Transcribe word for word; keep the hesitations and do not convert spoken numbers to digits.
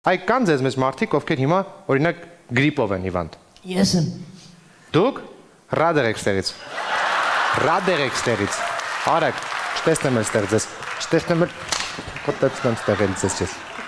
Այ կան ձեզ մեզ մարդիկ, ովքեր հիմա օրինակ գրիպով են հիվանդ։ Ես եմ։ Դուք ռադեր եք ստեղից։ Ռադեր եք ստեղից։ Արեք, չտեսնեմ էլ ստեղ ձեզ։ Չտեսնեմ էլ կոտեցնեմ ստեղել ձեզ ես։